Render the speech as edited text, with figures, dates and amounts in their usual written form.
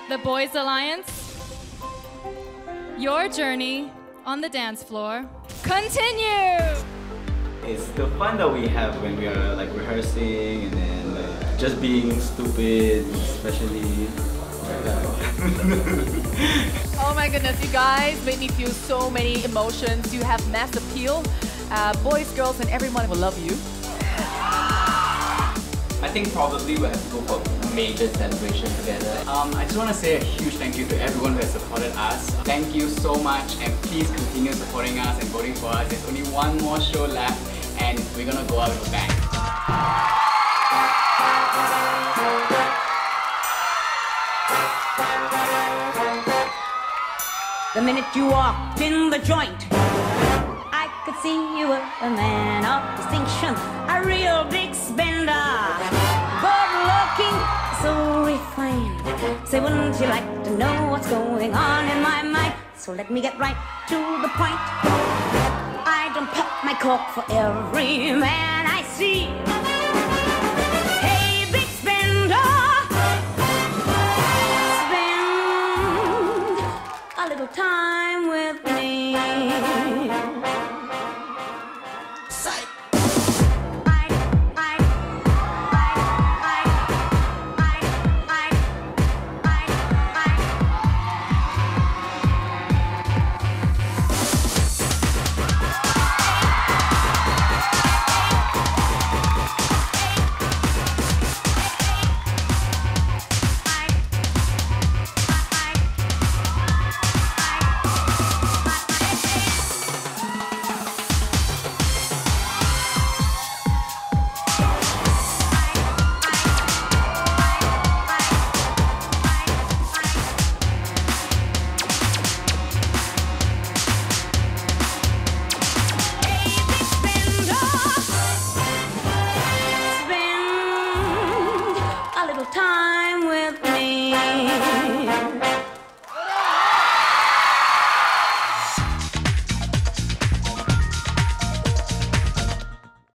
The Boys Alliance, your journey on the dance floor continue! It's the fun that we have when we are like rehearsing and then like, just being stupid, especially. Oh my goodness, you guys made me feel so many emotions. You have mass appeal. Boys, girls, and everyone will love you. I think probably we'll have to go for a major celebration together. I just want to say a huge thank you to everyone who has supported us. Thank you so much, and please continue supporting us and voting for us. There's only one more show left and we're gonna go out with a bang. The minute you walked in the joint, I could see you were a man of distinction, a real big spender, good looking, so refined. Say, wouldn't you like to know what's going on in my mind? So let me get right to the point. I don't pop my cork for every man I see.